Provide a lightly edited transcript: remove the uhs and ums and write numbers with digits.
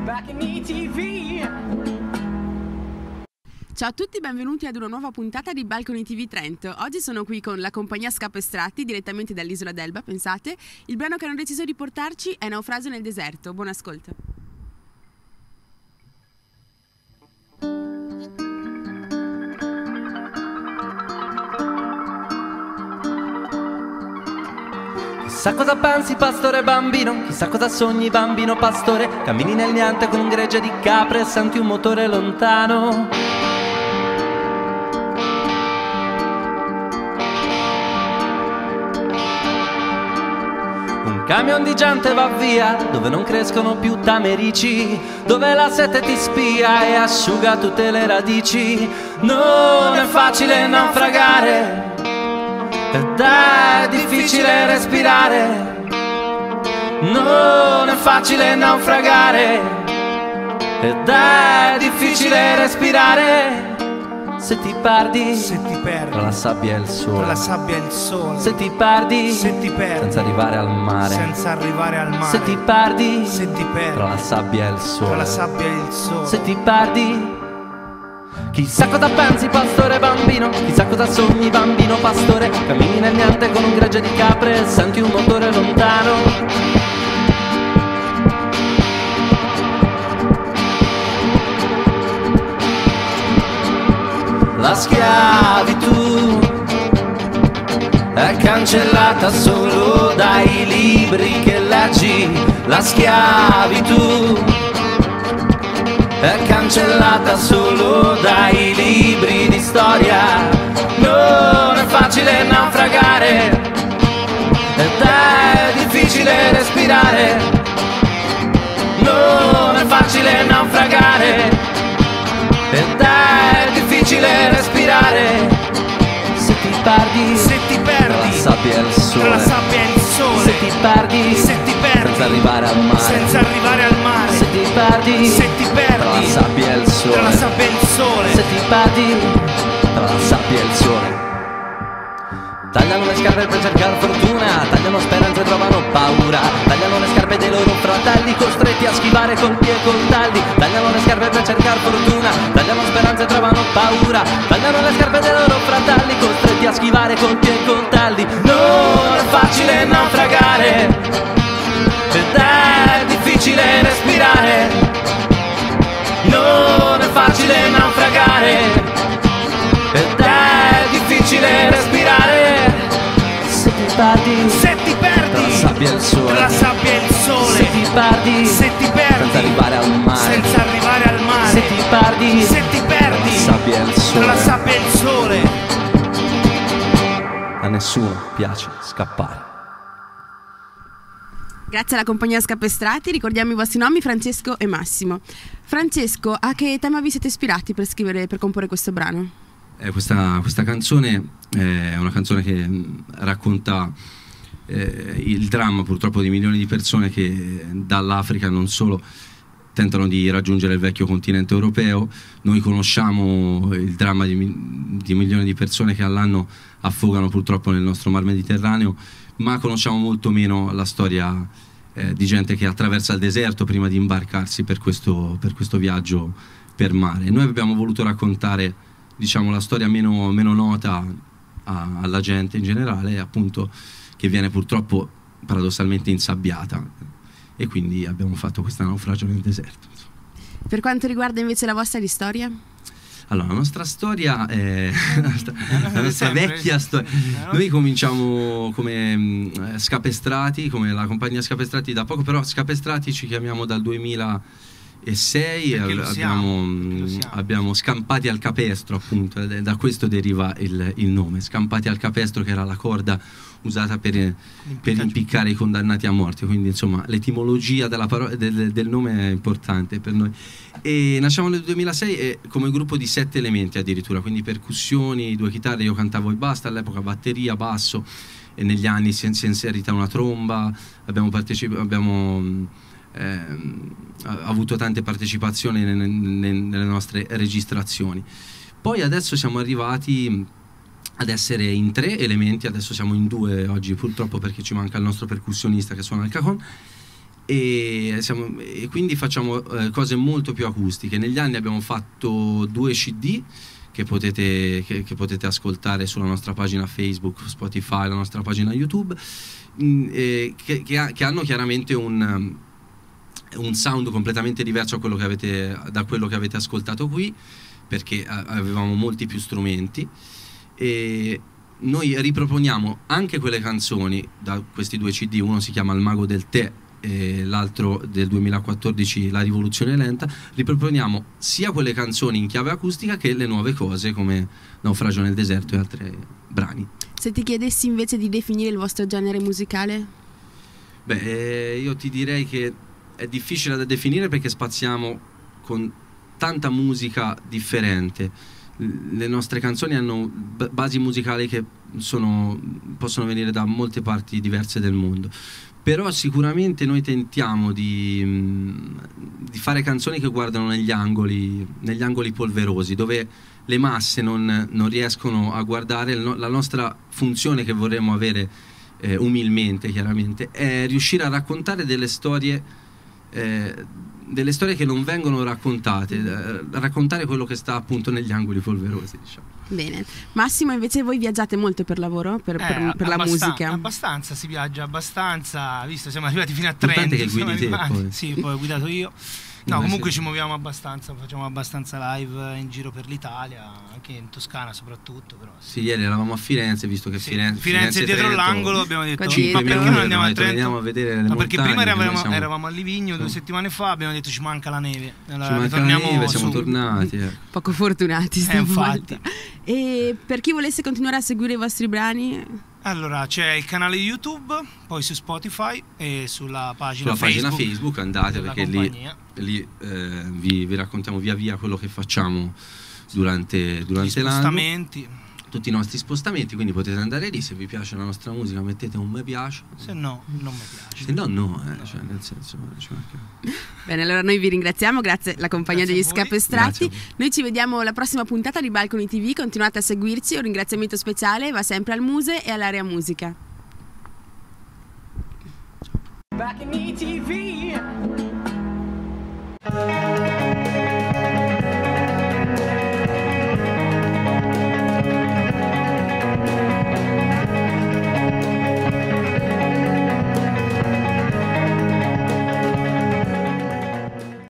Ciao a tutti, benvenuti ad una nuova puntata di Balcony TV Trento. Oggi sono qui con la compagnia Scapestratti, direttamente dall'isola d'Elba, pensate. Il brano che hanno deciso di portarci è Naufragio nel deserto. Buon ascolto. Chissà cosa pensi, pastore bambino, chissà cosa sogni, bambino pastore. Cammini nel niente con un gregge di capre e senti un motore lontano. Un camion di gente va via, dove non crescono più tamerici, dove la sete ti spia e asciuga tutte le radici. Non è facile naufragare ed è difficile respirare. Non è facile naufragare ed è difficile respirare. Se ti perdi tra la sabbia e il sole, se ti perdi senza arrivare al mare, se ti perdi tra la sabbia e il sole, se ti perdi. Chissà cosa pensi, pastore bambino, chissà cosa sogni, bambino pastore. Cammini nel niente con un gregge di capre e senti un motore lontano. La schiavitù è cancellata solo dai libri che leggi. La schiavitù è cancellata solo dai libri di storia. Non è facile naufragare ed è difficile respirare. Non è facile naufragare ed è difficile respirare. Se ti perdi tra la sabbia e il sole, se ti perdi senza arrivare al mare, se ti perdi tra la sabbia e il sole, se ti perdi tra la sabbia e il sole. Tagliano le scarpe per cercare fortuna, tagliano speranze e trovano paura. Tagliano le scarpe dei loro fratelli, costretti a schivare colpi e coltelli. Tagliano le scarpe per cercare fortuna, tagliano speranze e trovano paura. Tagliano le scarpe dei loro fratelli, costretti a schivare colpi e coltelli. Non è facile naufragare ed è difficile respirare. Non è facile naufragare ed è difficile respirare. Se ti perdi tra la sabbia e il sole, se ti perdi senza arrivare al mare, se ti perdi tra la sabbia e il sole. A nessuno piace scappare. Grazie alla compagnia Scapestratti, ricordiamo i vostri nomi, Francesco e Massimo. Francesco, a che tema vi siete ispirati per comporre questo brano? Questa canzone è una canzone che racconta il dramma purtroppo di milioni di persone che dall'Africa non solo tentano di raggiungere il vecchio continente europeo. Noi conosciamo il dramma di milioni di persone che all'anno affogano purtroppo nel nostro mar Mediterraneo, ma conosciamo molto meno la storia di gente che attraversa il deserto prima di imbarcarsi per questo viaggio per mare. Noi abbiamo voluto raccontare, diciamo, la storia meno nota alla gente in generale, appunto, che viene purtroppo paradossalmente insabbiata, e quindi abbiamo fatto questo naufragio nel deserto. Per quanto riguarda invece la vostra storia? Allora, la nostra storia è la nostra vecchia storia. Noi cominciamo come Scapestratti, come la compagnia Scapestratti da poco, però Scapestratti ci chiamiamo dal 2006, abbiamo Scampati al capestro, appunto, da questo deriva il nome. Scampati al capestro, che era la corda usata per impiccare i condannati a morte, quindi insomma l'etimologia del nome è importante per noi. E nasciamo nel 2006 come gruppo di 7 elementi addirittura, quindi percussioni, 2 chitarre, io cantavo e basta, all'epoca batteria, basso, e negli anni si è inserita una tromba, abbiamo avuto tante partecipazioni nelle nostre registrazioni. Poi adesso siamo arrivati ad essere in 3 elementi, adesso siamo in 2 oggi purtroppo perché ci manca il nostro percussionista che suona il cajon, e quindi facciamo cose molto più acustiche. Negli anni abbiamo fatto 2 CD che potete ascoltare sulla nostra pagina Facebook, Spotify, la nostra pagina YouTube, che hanno chiaramente un sound completamente diverso da quello che avete ascoltato qui, perché avevamo molti più strumenti, e noi riproponiamo anche quelle canzoni da questi 2 CD. Uno si chiama Il Mago del Tè e l'altro del 2014 La Rivoluzione Lenta. Riproponiamo sia quelle canzoni in chiave acustica che le nuove cose come Naufragio nel deserto e altri brani. Se ti chiedessi invece di definire il vostro genere musicale? Beh, io ti direi che è difficile da definire, perché spaziamo con tanta musica differente. Le nostre canzoni hanno basi musicali che possono venire da molte parti diverse del mondo, però sicuramente noi tentiamo di fare canzoni che guardano negli angoli polverosi, dove le masse non riescono a guardare. La nostra funzione, che vorremmo avere umilmente chiaramente, è riuscire a raccontare delle storie che non vengono raccontate, raccontare quello che sta appunto negli angoli polverosi, diciamo. Bene. Massimo, invece voi viaggiate molto per lavoro, per la musica? Abbastanza, si viaggia abbastanza, visto siamo arrivati fino a Trento. Che guidi te, poi. Sì, poi ho guidato io. No, comunque ci muoviamo abbastanza, facciamo abbastanza live in giro per l'Italia, anche in Toscana soprattutto. Però, sì, ieri eravamo a Firenze, visto che sì, Firenze è dietro l'angolo, abbiamo detto 5 perché minuti, non andiamo a Trento? Andiamo a vedere le montagne, perché prima eravamo a Livigno 2 settimane fa, abbiamo detto ci manca la neve. Allora, ci manca la neve, siamo tornati. Poco fortunati infatti. Volta. E per chi volesse continuare a seguire i vostri brani? Allora, c'è il canale YouTube, poi su Spotify e sulla pagina Facebook andate, perché lì vi raccontiamo via via quello che facciamo durante l'anno, tutti i nostri spostamenti, quindi potete andare lì. Se vi piace la nostra musica mettete un mi piace, se no non mi piace, se no. Cioè, nel senso, bene, allora noi vi ringraziamo, grazie alla compagnia degli Scapestratti. Noi ci vediamo alla prossima puntata di Balcony TV, continuate a seguirci. Un ringraziamento speciale va sempre al Muse e all'Area Musica. Balcony TV.